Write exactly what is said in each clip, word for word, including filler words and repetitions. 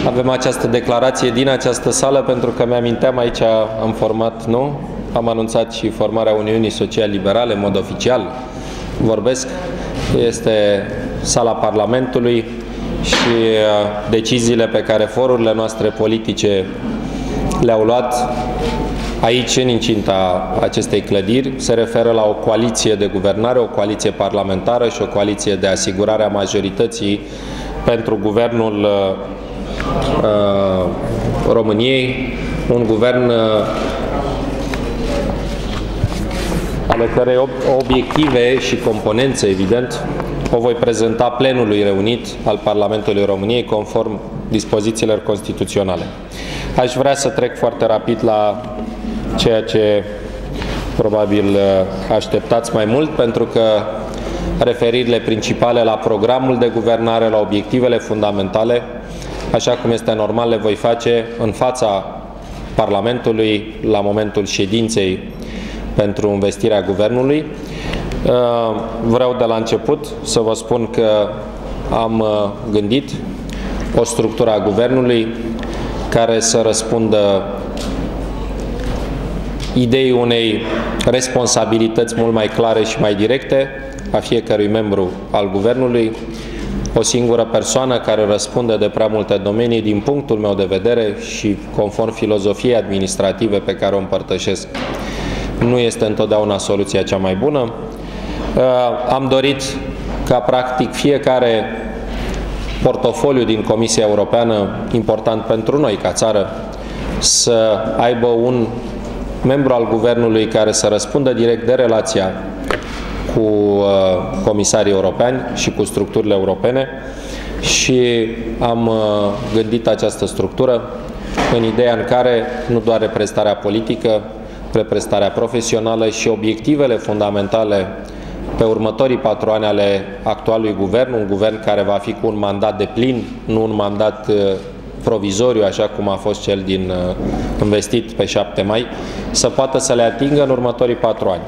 Avem această declarație din această sală pentru că mi-aminteam, aici am format, nu? Am anunțat și formarea Uniunii Social-Liberale în mod oficial. Vorbesc, este sala Parlamentului și deciziile pe care forurile noastre politice le-au luat aici, în incinta acestei clădiri, se referă la o coaliție de guvernare, o coaliție parlamentară și o coaliție de asigurare a majorității pentru guvernul uh, României, un guvern uh, ale cărei obiective și componențe, evident, o voi prezenta plenului reunit al Parlamentului României conform dispozițiilor constituționale. Aș vrea să trec foarte rapid la ceea ce probabil așteptați mai mult, pentru că referirile principale la programul de guvernare, la obiectivele fundamentale, așa cum este normal, le voi face în fața Parlamentului la momentul ședinței pentru învestirea guvernului. Vreau de la început să vă spun că am gândit o structură a guvernului care să răspundă ideii unei responsabilități mult mai clare și mai directe a fiecărui membru al guvernului, o singură persoană care răspunde de prea multe domenii din punctul meu de vedere și conform filozofiei administrative pe care o împărtășesc. Nu este întotdeauna soluția cea mai bună. Am dorit ca practic fiecare portofoliu din Comisia Europeană, important pentru noi ca țară, să aibă un membru al guvernului care să răspundă direct de relația cu uh, comisarii europeni și cu structurile europene, și am uh, gândit această structură în ideea în care nu doar reprezentarea politică, reprezentarea profesională și obiectivele fundamentale pe următorii patru ani ale actualului guvern, un guvern care va fi cu un mandat de plin, nu un mandat uh, provizoriu, așa cum a fost cel din uh, investit pe șapte mai, să poată să le atingă în următorii patru ani.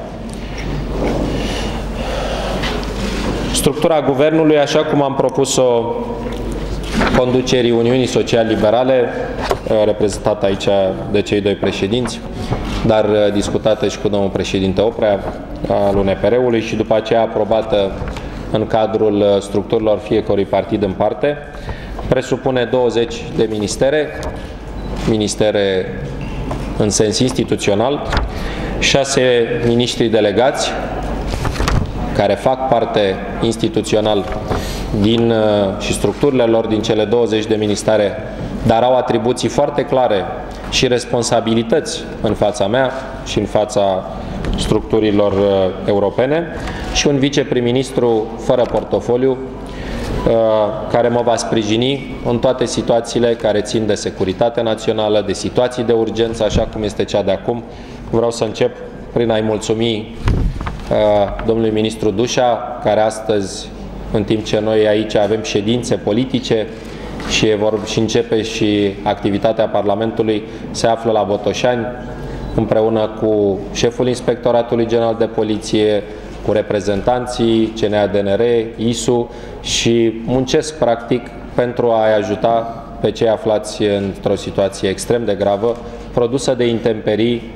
Structura guvernului, așa cum am propus-o conducerii Uniunii Social-Liberale, reprezentată aici de cei doi președinți, dar discutată și cu domnul președinte Oprea al U N P R-ului și după aceea aprobată în cadrul structurilor fiecărui partid în parte, presupune douăzeci de ministere, ministere în sens instituțional, șase miniștri delegați, care fac parte instituțional din, și structurile lor din cele douăzeci de ministere, dar au atribuții foarte clare și responsabilități în fața mea și în fața structurilor europene, și un viceprim-ministru fără portofoliu care mă va sprijini în toate situațiile care țin de securitate națională, de situații de urgență, așa cum este cea de acum. Vreau să încep prin a-i mulțumi domnului ministru Dușa, care astăzi, în timp ce noi aici avem ședințe politice și, vor, și începe și activitatea Parlamentului, se află la Botoșani împreună cu șeful Inspectoratului General de Poliție, cu reprezentanții C N A D N R, I S U, și muncesc practic pentru a-i ajuta pe cei aflați într-o situație extrem de gravă, produsă de intemperii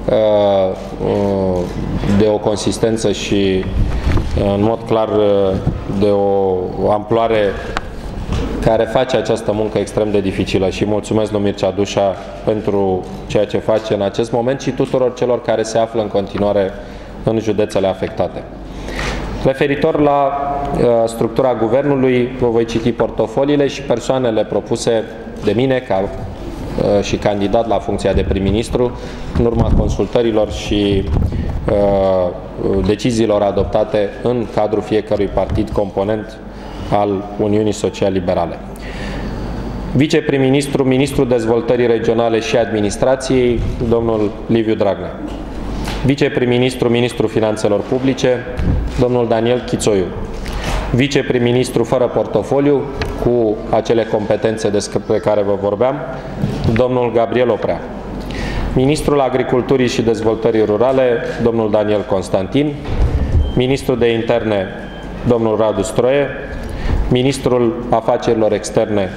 de o consistență și în mod clar de o amploare care face această muncă extrem de dificilă. Și mulțumesc lui Mircea Dușa pentru ceea ce face în acest moment și tuturor celor care se află în continuare în județele afectate. Referitor la uh, structura guvernului, vă voi citi portofoliile și persoanele propuse de mine ca uh, și candidat la funcția de prim-ministru, în urma consultărilor și uh, deciziilor adoptate în cadrul fiecărui partid component al Uniunii Social-Liberale. Viceprim-ministru, ministrul Dezvoltării Regionale și Administrației, domnul Liviu Dragnea. Viceprim-ministru, ministrul Finanțelor Publice, domnul Daniel Chițoiu. Viceprim-ministru fără portofoliu, cu acele competențe despre care vă vorbeam, domnul Gabriel Oprea. Ministrul Agriculturii și Dezvoltării Rurale, domnul Daniel Constantin. Ministrul de Interne, domnul Radu Stroie. Ministrul Afacerilor Externe,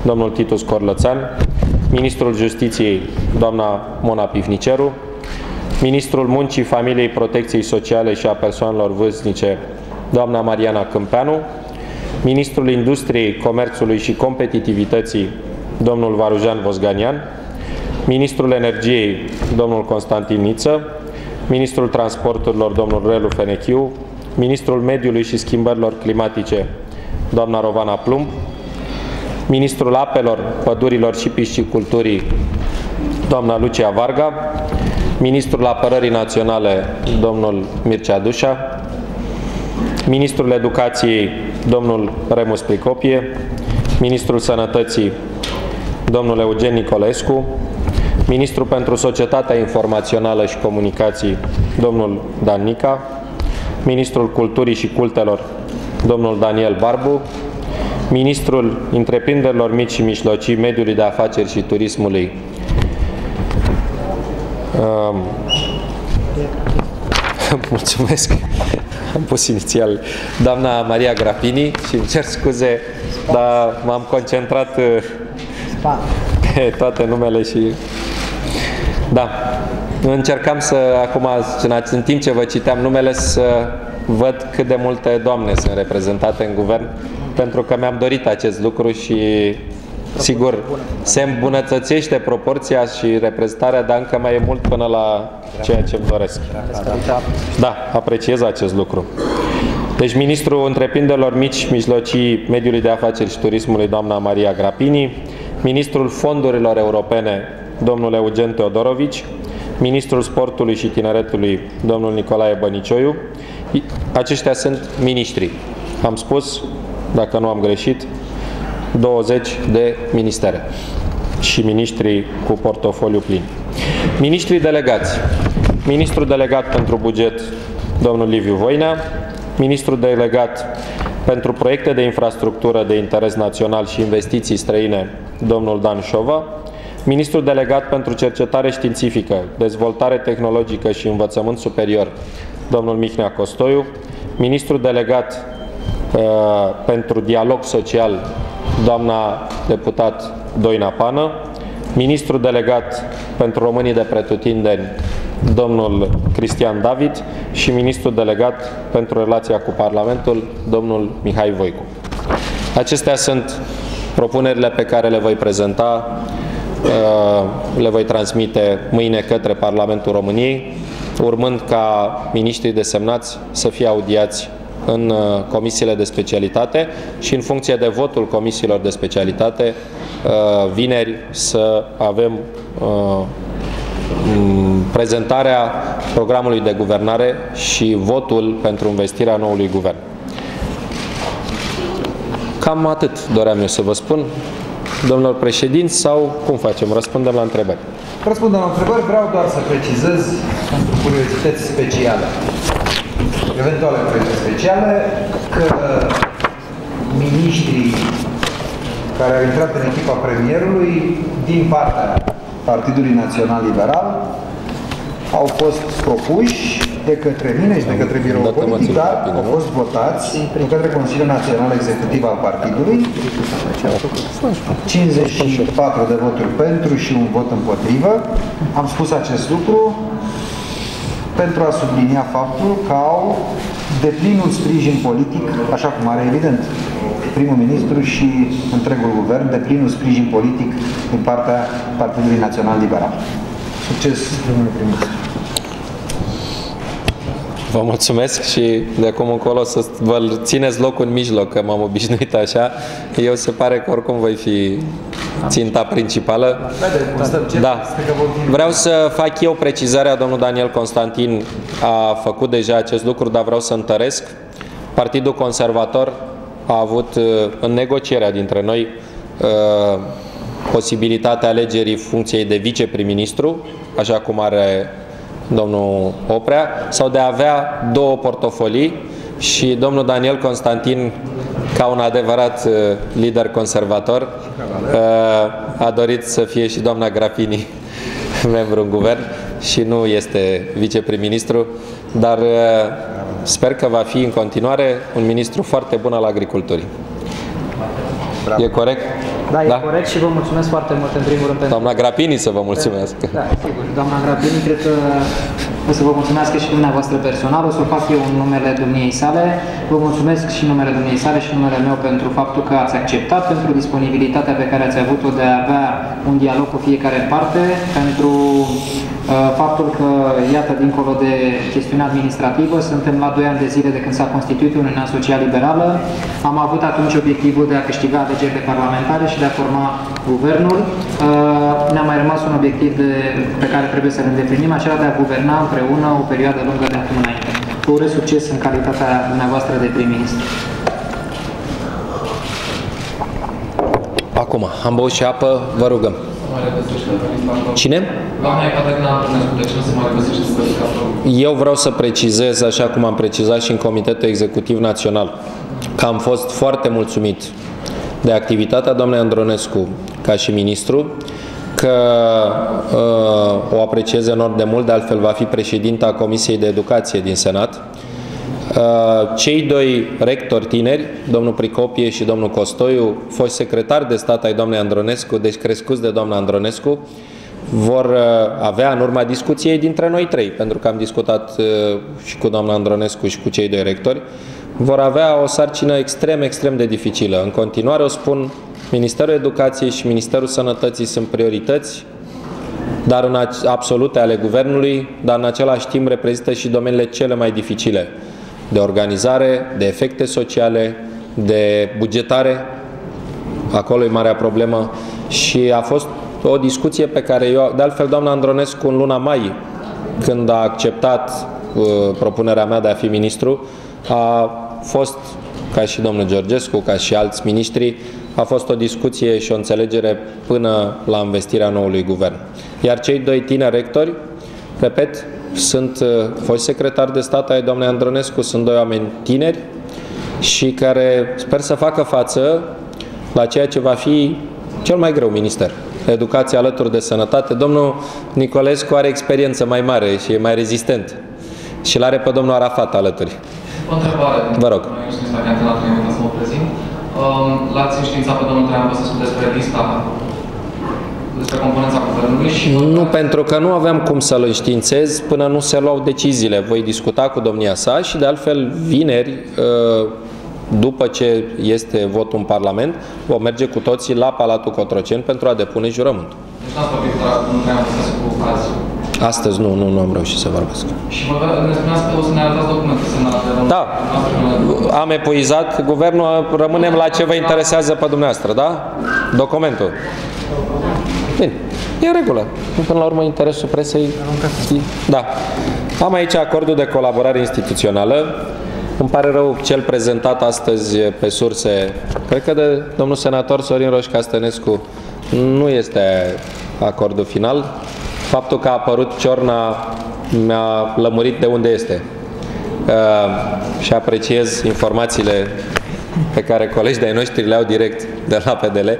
domnul Titus Corlățean, ministrul Justiției, doamna Mona Pivniceru, ministrul Muncii, Familiei, Protecției Sociale și a Persoanelor Vârstnice, doamna Mariana Câmpeanu, ministrul Industriei, Comerțului și Competitivității, domnul Varujan Vosganian, ministrul Energiei, domnul Constantin Niță, ministrul Transporturilor, domnul Relu Fenechiu, ministrul Mediului și Schimbărilor Climatice, doamna Rovana Plumb, ministrul Apelor, Pădurilor și Pisciculturii, doamna Lucia Varga, ministrul Apărării Naționale, domnul Mircea Dușa, ministrul Educației, domnul Remus Pricopie, ministrul Sănătății, domnul Eugen Nicolescu, ministrul pentru Societatea Informațională și Comunicații, domnul Dan Nica, ministrul Culturii și Cultelor, domnul Daniel Barbu, ministrul Întreprinderilor Mici și Mijlocii, Mediului de Afaceri și Turismului, um, mulțumesc, am pus inițial, doamna Maria Grapini, și îmi cer scuze, dar m-am concentrat pe toate numele și... Da, încercam să, acum, în timp ce vă citeam numele, să văd cât de multe doamne sunt reprezentate în guvern, pentru că mi-am dorit acest lucru și, sigur, se îmbunătățește proporția și reprezentarea, dar încă mai e mult până la ceea ce îmi doresc. Da, apreciez acest lucru. Deci, ministrul Întreprinderilor Mici, Mijlocii, Mediului de Afaceri și Turismului, doamna Maria Grapini, ministrul Fondurilor Europene, domnul Eugen Teodorovici, ministrul Sportului și Tineretului, domnul Nicolae Bănicioiu. Aceștia sunt miniștri. Am spus, dacă nu am greșit, douăzeci de ministere și miniștri cu portofoliu plin. Miniștrii delegați. Ministrul delegat pentru buget, domnul Liviu Voinea, ministrul delegat pentru proiecte de infrastructură de interes național și investiții străine, domnul Dan Șova, ministrul delegat pentru cercetare științifică, dezvoltare tehnologică și învățământ superior, domnul Mihnea Costoiu, ministrul delegat uh, pentru dialog social, doamna deputat Doina Pană, ministrul delegat pentru românii de pretutindeni, domnul Cristian David, și ministrul delegat pentru relația cu Parlamentul, domnul Mihai Voicu. Acestea sunt propunerile pe care le voi prezenta, le voi transmite mâine către Parlamentul României, urmând ca miniștrii desemnați să fie audiați în comisiile de specialitate și în funcție de votul comisiilor de specialitate, vineri să avem prezentarea programului de guvernare și votul pentru investirea noului guvern. Cam atât doream eu să vă spun, domnilor președinți, sau cum facem? Răspundem la întrebări. Răspundem la întrebări. Vreau doar să precizez, pentru curiozități speciale, eventuale curiozități speciale, că miniștrii care au intrat în echipa premierului din partea Partidului Național Liberal au fost propuși de către mine și de către biroul politic, dar au fost votați de către Consiliul Național Executiv al Partidului, cincizeci și patru de voturi pentru și un vot împotrivă. Am spus acest lucru pentru a sublinia faptul că au deplinul sprijin politic, așa cum are evident primul ministru și întregul guvern, deplinul sprijin politic din partea Partidului Național Liberal. Succes, domnule prim-ministru! Vă mulțumesc și de acum încolo să vă țineți locul în mijloc, că m-am obișnuit așa. Eu se pare că oricum voi fi ținta principală. Da. Vreau să fac eu precizarea, domnul Daniel Constantin a făcut deja acest lucru, dar vreau să întăresc. Partidul Conservator a avut în negocierea dintre noi posibilitatea alegerii funcției de viceprim-ministru, așa cum are domnul Oprea, sau de a avea două portofolii, și domnul Daniel Constantin, ca un adevărat lider conservator, a dorit să fie și doamna Grapini membru în guvern și nu este viceprim-ministru, dar sper că va fi în continuare un ministru foarte bun al agriculturii. Bravo. E corect? Da, e Da? corect și vă mulțumesc foarte mult în primul rând pentru... Doamna Grapini să vă mulțumesc. Da, sigur. Doamna Grapini, cred că o să vă mulțumesc și dumneavoastră personal, o să o fac eu în numele domniei sale. Vă mulțumesc și în numele domniei sale și în numele meu pentru faptul că ați acceptat, pentru disponibilitatea pe care ați avut-o de a avea un dialog cu fiecare parte, pentru uh, faptul că, iată, dincolo de chestiunea administrativă, suntem la doi ani de zile de când s-a constituit Uniunea Social-Liberală. Am avut atunci obiectivul de a câștiga alegerile parlamentare și de a forma guvernul. Uh, ne-a mai rămas un obiectiv de, pe care trebuie să-l îndeplinim, acela de a guverna împreună o perioadă lungă de acum înainte. Vă urez succes în calitatea dumneavoastră de prim-ministru. Acum, am băut și apă, vă rugăm. Cine? Eu vreau să precizez, așa cum am precizat și în Comitetul Executiv Național, că am fost foarte mulțumit de activitatea doamnei Andronescu ca și ministru, că uh, o apreciez enorm de mult, de altfel va fi președinta Comisiei de Educație din Senat. Uh, cei doi rectori tineri, domnul Pricopie și domnul Costoiu, foști secretari de stat ai doamnei Andronescu, deci crescuți de doamna Andronescu, vor uh, avea în urma discuției dintre noi trei, pentru că am discutat uh, și cu doamna Andronescu și cu cei doi rectori, vor avea o sarcină extrem, extrem de dificilă. În continuare o spun, Ministerul Educației și Ministerul Sănătății sunt priorități, dar în absolute ale Guvernului, dar în același timp reprezintă și domeniile cele mai dificile de organizare, de efecte sociale, de bugetare. Acolo e marea problemă și a fost o discuție pe care eu, de altfel doamna Andronescu în luna mai, când a acceptat uh, propunerea mea de a fi ministru, a fost, ca și domnul Georgescu, ca și alți miniștri, a fost o discuție și o înțelegere până la investirea noului guvern. Iar cei doi tineri rectori, repet, sunt uh, foști secretari de stat ai doamnei Andronescu, sunt doi oameni tineri și care sper să facă față la ceea ce va fi cel mai greu minister. Educație alături de sănătate. Domnul Nicolescu are experiență mai mare și e mai rezistent. Și l-are pe domnul Arafat alături. O întrebare. Vă rog. Eu sunt la Antena trei, să mă prezint. L-ați înștiințat pe domnul Traian Băsescu despre lista, despre componența guvernului și... Nu, pentru că nu aveam cum să-l înștiințez până nu se luau deciziile. Voi discuta cu domnia sa și de altfel vineri, după ce este votul în Parlament, vom merge cu toții la Palatul Cotroceni pentru a depune jurământul. Deci n-ați vorbit cu domnul Traian Băsescu azi? Astăzi nu, nu, nu am reușit să vorbesc. Și vă ne spuneați că o să ne arătați documente semnate. Da, am epuizat, guvernul, rămânem la ce vă interesează pe dumneavoastră, da? Documentul. Bine, e în regulă. Până la urmă, interesul presei... Da. Am aici acordul de colaborare instituțională. Îmi pare rău, cel prezentat astăzi pe surse, cred că de domnul senator Sorin Roșca Stănescu, nu este acordul final. Faptul că a apărut Ciorna mi-a lămurit de unde este. Uh, și apreciez informațiile pe care colegi de-ai noștri le au direct de la P D L. Uh,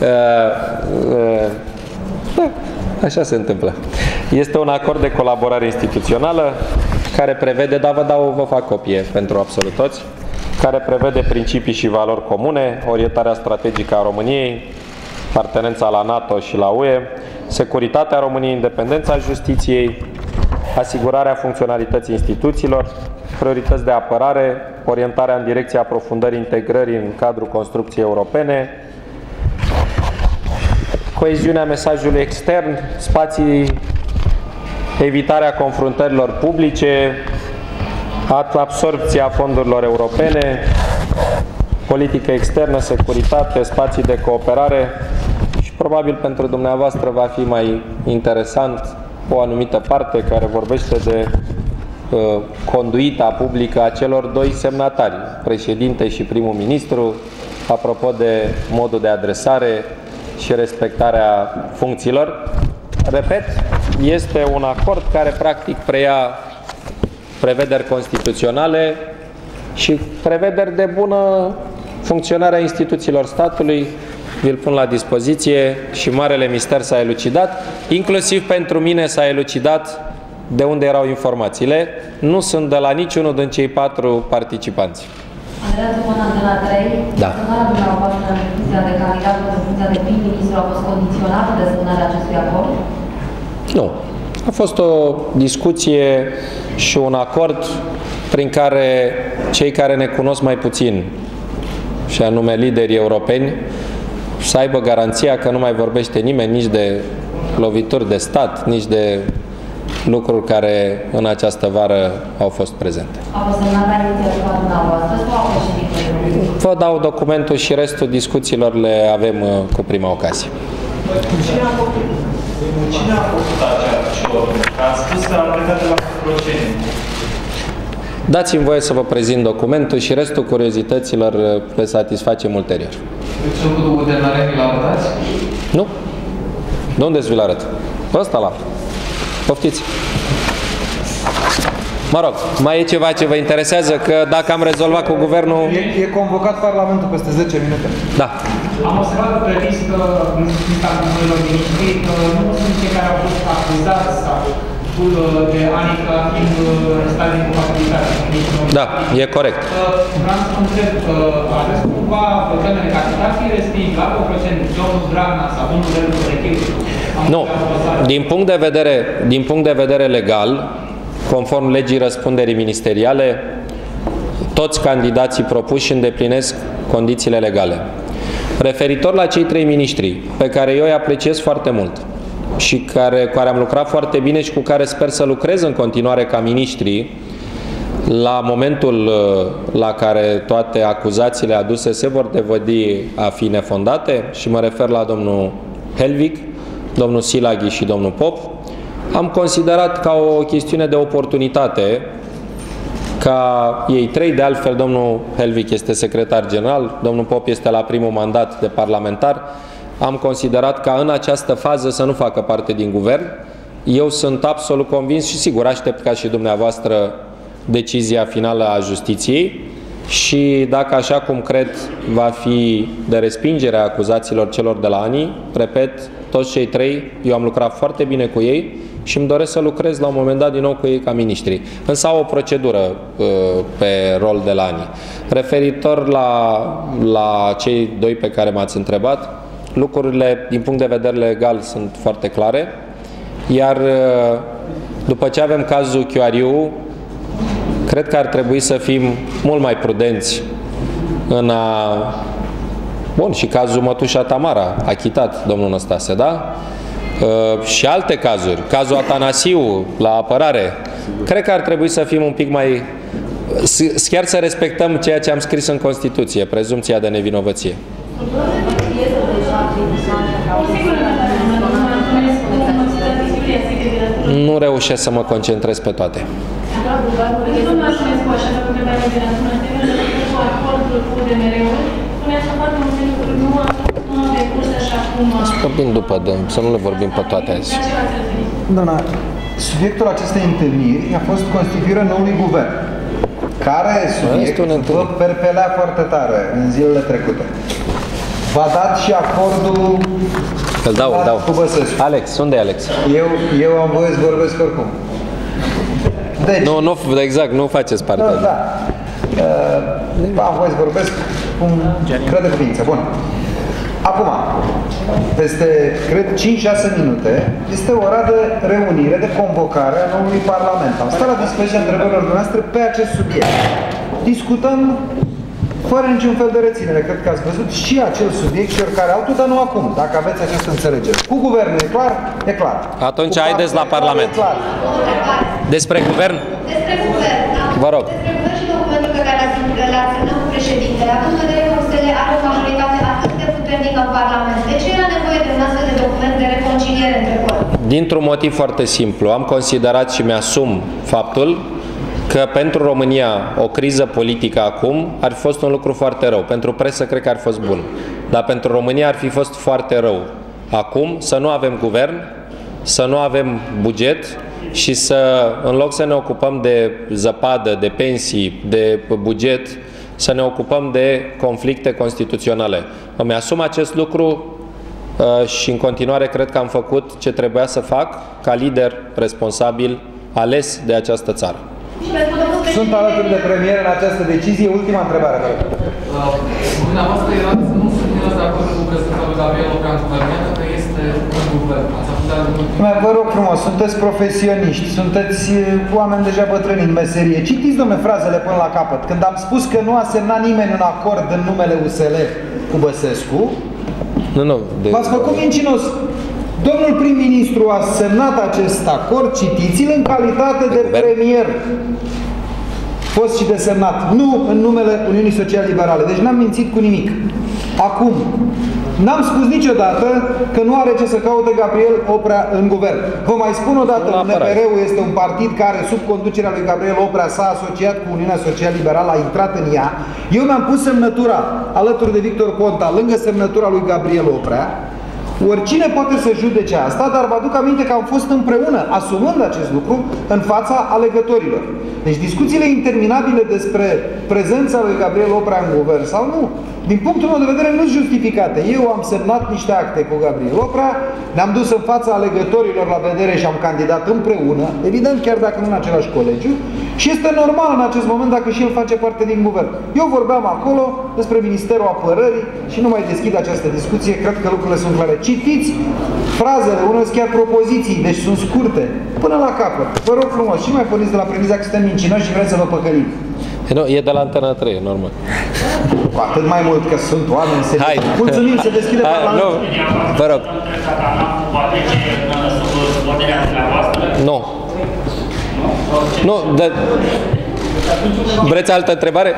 uh, da, așa se întâmplă. Este un acord de colaborare instituțională care prevede, da, vă dau, vă fac copie pentru absolut toți, care prevede principii și valori comune, orientarea strategică a României, apartenența la NATO și la U E, securitatea României, independența justiției, asigurarea funcționalității instituțiilor, priorități de apărare, orientarea în direcția aprofundării integrării în cadrul construcției europene, coeziunea mesajului extern, spații, evitarea confruntărilor publice, absorbția fondurilor europene, politică externă, securitate, spații de cooperare și probabil pentru dumneavoastră va fi mai interesant o anumită parte care vorbește de uh, conduita publică a celor doi semnatari, președinte și primul ministru, apropo de modul de adresare și respectarea funcțiilor. Repet, este un acord care practic preia prevederi constituționale și prevederi de bună funcționare a instituțiilor statului. Vi-l pun la dispoziție și marele mister s-a elucidat, inclusiv pentru mine s-a elucidat de unde erau informațiile. Nu sunt de la niciunul din cei patru participanți. Andreea Țupan, Antena trei, da. Semnarea dumneavoastră în funcția de candidat pentru funcția de prim-ministru a fost condiționată de semnarea acestui acord? Nu. A fost o discuție și un acord prin care cei care ne cunosc mai puțin, și anume liderii europeni, să aibă garanția că nu mai vorbește nimeni nici de lovituri de stat, nici de lucruri care în această vară au fost prezente. A fost semnată inițiativa dumneavoastră sau a fost și Vă dau documentul și restul discuțiilor le avem cu prima ocazie. Cine a făcut? Cine a făcut acea cioră? Ați spus că am plecat de la proceduri. Dați-mi voie să vă prezint documentul și restul curiozităților le satisfacem ulterior. Deci în codul de la vi-l arătați? Nu. De unde vi-l arăt? Ăsta la. Poftiți. Mă rog, mai e ceva ce vă interesează? Că dacă am rezolvat cu guvernul... E, e convocat Parlamentul peste zece minute. Da. Am observat pe listă, în lista domnilor ministri, că nu sunt cei care au fost acuzați sau de ani ca fiind stare de incompatibilitate. Da, e corect. Vreau să întreb, aveți cumva termene care ar fi respins la o procent domnul Dragnea sau domnul Relu Corechiu? Nu. Din punct de vedere, din punct de vedere legal, conform legii răspunderii ministeriale, toți candidații propuși îndeplinesc condițiile legale. Referitor la cei trei miniștri, pe care eu îi apreciez foarte mult și care, cu care am lucrat foarte bine și cu care sper să lucrez în continuare ca miniștri, la momentul la care toate acuzațiile aduse se vor dovedi a fi nefondate, și mă refer la domnul Helvig, domnul Silaghi și domnul Pop, am considerat ca o chestiune de oportunitate ca ei trei, de altfel domnul Helvig este secretar general, domnul Pop este la primul mandat de parlamentar, am considerat ca în această fază să nu facă parte din guvern. Eu sunt absolut convins și sigur aștept ca și dumneavoastră decizia finală a justiției și dacă așa cum cred va fi de respingere a acuzațiilor celor de la ANI, repet, toți cei trei, eu am lucrat foarte bine cu ei și îmi doresc să lucrez la un moment dat din nou cu ei ca miniștri. Însă au o procedură uh, pe rol de la ANI. Referitor la, la cei doi pe care m-ați întrebat, lucrurile din punct de vedere legal sunt foarte clare, iar uh, după ce avem cazul Q R U, cred că ar trebui să fim mult mai prudenți în a... Bun, și cazul Mătușa Tamara, achitat domnul Năstase, da? Uh, și alte cazuri, cazul Atanasiu la apărare, cred că ar trebui să fim un pic mai... chiar să respectăm ceea ce am scris în Constituție, prezumția de nevinovăție. Nu reușesc să mă concentrez pe toate. Să vorbim după, să nu le vorbim pe toate azi. Doamna, subiectul acestei întâlniri a fost constituirea noului guvern, care subiect vă perpelea foarte tare în zilele trecute. V-a dat și acordul... Îl dau, îl dau. Alex, unde e Alex? Eu, eu am voie să vorbesc oricum. Deci, nu, nu, exact, nu faceți parte. Nu, da. Uh, am voie să vorbesc cum crede cuvință. Bun. Acum, peste, cred, cinci șase minute, este ora de reunire, de convocare a noului Parlament. Am stat la dispoziția întrebărilor noastre pe acest subiect. Discutăm fără niciun fel de reținere. Cred că ați văzut și acel subiect și oricare altul, dar nu acum, dacă aveți această înțelegere. Cu guvernul e clar? E clar. Atunci Cu haideți la Parlament. Clar. Despre guvern? Despre guvern, da. Vă rog. Despre guvern și documentul pe care l-ați semnat cu președintele, având în vedere că U S L are o majoritate atât de puternică în Parlament, de ce era nevoie de un astfel de document de reconciliere între părți? Dintr-un motiv foarte simplu. Am considerat și mi-asum faptul că pentru România o criză politică acum ar fi fost un lucru foarte rău. Pentru presă cred că ar fi fost bun. Dar pentru România ar fi fost foarte rău acum să nu avem guvern, să nu avem buget și să, în loc să ne ocupăm de zăpadă, de pensii, de buget, să ne ocupăm de conflicte constituționale. Îmi asum acest lucru și în continuare cred că am făcut ce trebuia să fac ca lider responsabil ales de această țară. Sunt alături de premier în această decizie. Ultima întrebare. Dumneavoastră erați, nu sunteți de acord cu prezența lui Gabriel Oprea în guvern, că este în guvern. Ați avut de Vă rog frumos, sunteți profesioniști, sunteți oameni deja bătrâni în meserie. Citiți, domnule, frazele până la capăt. Când am spus că nu a semnat nimeni un acord în numele U S L cu Băsescu, Nu, nu. De... v-ați făcut mincinos. Domnul prim-ministru a semnat acest acord, citiți-l, în calitate de, de premier. Fost și desemnat. Nu în numele Uniunii Social-Liberale. Deci n-am mințit cu nimic. Acum, n-am spus niciodată că nu are ce să caute Gabriel Oprea în guvern. Vă mai spun o dată, N P R-ul este un partid care, sub conducerea lui Gabriel Oprea, s-a asociat cu Uniunea Social-Liberală, a intrat în ea. Eu mi-am pus semnătura alături de Victor Ponta, lângă semnătura lui Gabriel Oprea. Oricine poate să judece asta, dar vă aduc aminte că am fost împreună, asumând acest lucru, în fața alegătorilor. Deci discuțiile interminabile despre prezența lui Gabriel Oprea în guvern sau nu, din punctul meu de vedere, nu sunt justificate. Eu am semnat niște acte cu Gabriel Oprea, ne-am dus în fața alegătorilor la vedere și am candidat împreună, evident, chiar dacă nu în același colegiu, și este normal în acest moment dacă și el face parte din guvern. Eu vorbeam acolo despre Ministerul Apărării și nu mai deschid această discuție, cred că lucrurile sunt clare. Citiți frazele, unele sunt chiar propoziții, deci sunt scurte, până la capăt. Vă rog frumos, și mai porniți de la premiza că suntem mincinoși și vreți să vă păcălim. Nu, e de la Antena trei, normal. Cu atât mai mult că sunt oameni serioși. Mulțumim, se deschide Parlamentul. Vă rog. Nu. Nu, de... Vreți altă întrebare?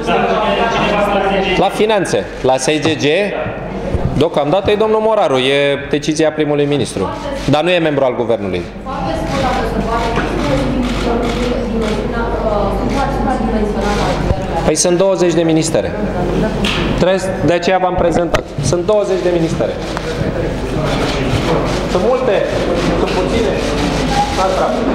La finanțe, la S G G, deocamdată e domnul Moraru, e decizia primului ministru, dar nu e membru al guvernului. Păi sunt douăzeci de ministere. De aceea v-am prezentat. Sunt douăzeci de ministere. Sunt multe, sunt puține. Asta.